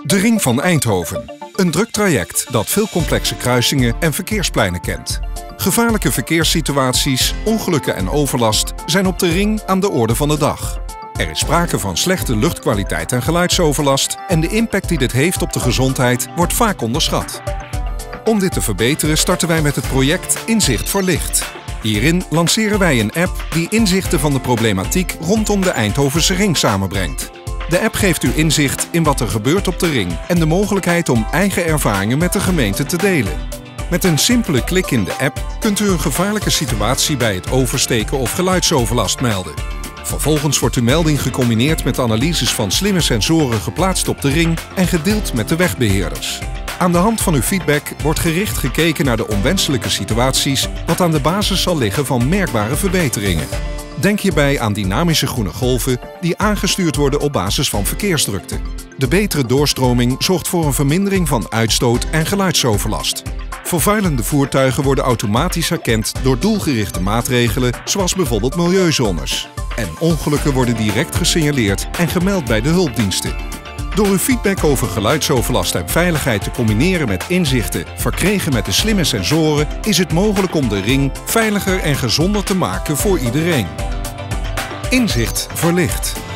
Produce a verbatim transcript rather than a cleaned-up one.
De ring van Eindhoven. Een druk traject dat veel complexe kruisingen en verkeerspleinen kent. Gevaarlijke verkeerssituaties, ongelukken en overlast zijn op de ring aan de orde van de dag. Er is sprake van slechte luchtkwaliteit en geluidsoverlast en de impact die dit heeft op de gezondheid wordt vaak onderschat. Om dit te verbeteren starten wij met het project Inzicht voor Licht. Hierin lanceren wij een app die inzichten van de problematiek rondom de Eindhovense ring samenbrengt. De app geeft u inzicht in wat er gebeurt op de ring en de mogelijkheid om eigen ervaringen met de gemeente te delen. Met een simpele klik in de app kunt u een gevaarlijke situatie bij het oversteken of geluidsoverlast melden. Vervolgens wordt uw melding gecombineerd met analyses van slimme sensoren geplaatst op de ring en gedeeld met de wegbeheerders. Aan de hand van uw feedback wordt gericht gekeken naar de onwenselijke situaties, wat aan de basis zal liggen van merkbare verbeteringen. Denk hierbij aan dynamische groene golven die aangestuurd worden op basis van verkeersdrukte. De betere doorstroming zorgt voor een vermindering van uitstoot en geluidsoverlast. Vervuilende voertuigen worden automatisch herkend door doelgerichte maatregelen zoals bijvoorbeeld milieuzones. En ongelukken worden direct gesignaleerd en gemeld bij de hulpdiensten. Door uw feedback over geluidsoverlast en veiligheid te combineren met inzichten verkregen met de slimme sensoren is het mogelijk om de ring veiliger en gezonder te maken voor iedereen. Inzicht voor Licht.